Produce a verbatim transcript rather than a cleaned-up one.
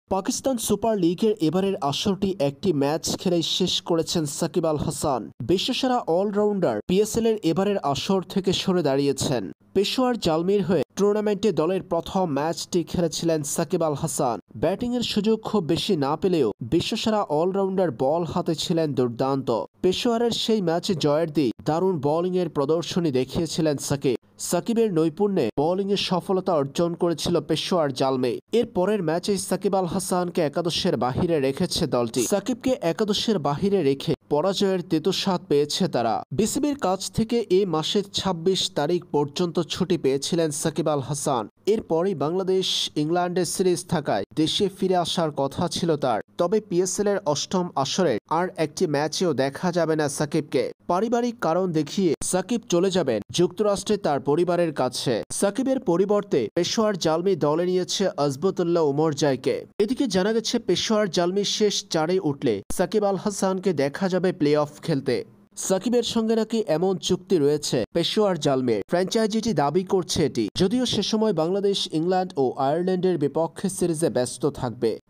Pakistan super লিগের এবারের আসরটি একটি ম্যাচ খেলেই শেষ করেছেন সাকিব আল হাসান। বিশ্বসেরা অলরাউন্ডার পিএসএল এর এবারের আসর থেকে সরে দাঁড়িয়েছেন। পেশোয়ার জালমির হয়ে টুর্নামেন্টে দলের প্রথম ম্যাচটি খেলেছিলেন সাকিব আল হাসান। ব্যাটিংয়ের সুযোগ খুব বেশি না পেলেও বিশ্বসেরা অলরাউন্ডার বল হাতে ছিলেন দুর্দান্ত। পেশোয়ারের সেই ম্যাচে জয়ের দিয়ে দারুণ বোলিংয়ের প্রদর্শনী দেখিয়েছিলেন সাকিব। সাকিবের নৈপুণ্যে বোলিংয়ে সফলতা অর্জন করেছিল পেশোয়ার জালমি। এর পরের ম্যাচে সাকিব আল হাসানকে একাদশের বাহিরে রেখেছে দলটি। সাকিবকে একাদশের বাহিরে রেখে পরাজয়ের তেতুস্বাদ পেয়েছে তারা। বিসিবির কাছ থেকে এই মাসের ছাব্বিশ তারিখ পর্যন্ত ছুটি পেয়েছিলেন সাকিব আল হাসান। এরপরই বাংলাদেশ ইংল্যান্ডের সিরিজ থাকায় দেশে ফিরে আসার কথা ছিল তার। তবে পিএসএল এর অষ্টম আসরের আর একটি ম্যাচেও দেখা যাবে না সাকিবকে। পারিবারিক কারণ দেখিয়ে সাকিব চলে যাবেন যুক্তরাষ্ট্রে তার পরিবারের কাছে। সাকিবের পরিবর্তে পেশোয়ার জালমি দলে নিয়েছে আজবতুল্লাহ উমরজাইকে। এদিকে জানা গেছে পেশোয়ার জালমি শেষ চারে উঠলে সাকিব আল হাসানকে দেখা যাবে প্লে অফ খেলতে। সাকিবের সঙ্গে নাকি এমন চুক্তি রয়েছে পেশোয়ার জালমির। ফ্র্যাঞ্চাইজিটি দাবি করছে এটি, যদিও সে সময় বাংলাদেশ ইংল্যান্ড ও আয়ারল্যান্ডের বিপক্ষে সিরিজে ব্যস্ত থাকবে।